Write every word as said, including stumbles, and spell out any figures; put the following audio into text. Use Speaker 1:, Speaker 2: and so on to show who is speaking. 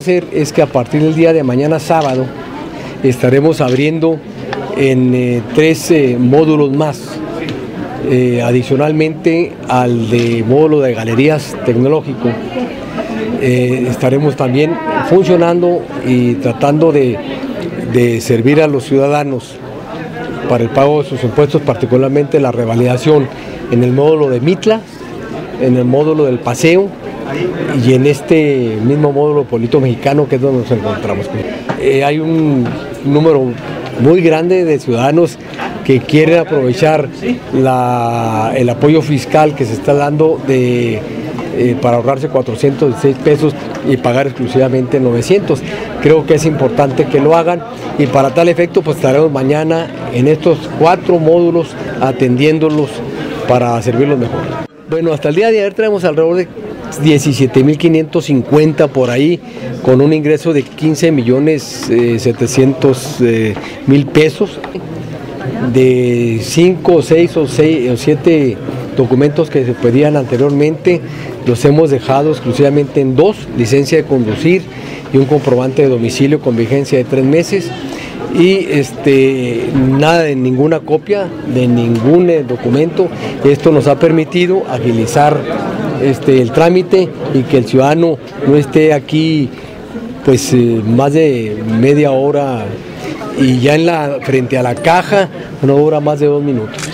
Speaker 1: Es que a partir del día de mañana sábado estaremos abriendo en eh, tres eh, módulos más, eh, adicionalmente al de módulo de galerías tecnológico. Eh, estaremos también funcionando y tratando de, de servir a los ciudadanos para el pago de sus impuestos, particularmente la revalidación en el módulo de Mitla, en el módulo del Paseo y en este mismo módulo Pueblito Mexicano, que es donde nos encontramos. Eh, hay un número muy grande de ciudadanos que quieren aprovechar la, el apoyo fiscal que se está dando de, eh, para ahorrarse cuatrocientos dieciséis pesos y pagar exclusivamente novecientos. Creo que es importante que lo hagan y para tal efecto pues estaremos mañana en estos cuatro módulos atendiéndolos para servirlos mejor. Bueno, hasta el día de ayer tenemos alrededor de diecisiete mil quinientos cincuenta por ahí, con un ingreso de quince millones setecientos mil pesos, de cinco, seis o siete documentos que se pedían anteriormente, los hemos dejado exclusivamente en dos: licencia de conducir y un comprobante de domicilio con vigencia de tres meses. Y este, nada de ninguna copia de ningún eh, documento. Esto nos ha permitido agilizar este, el trámite y que el ciudadano no esté aquí pues eh, más de media hora y ya en la, frente a la caja no dura más de dos minutos.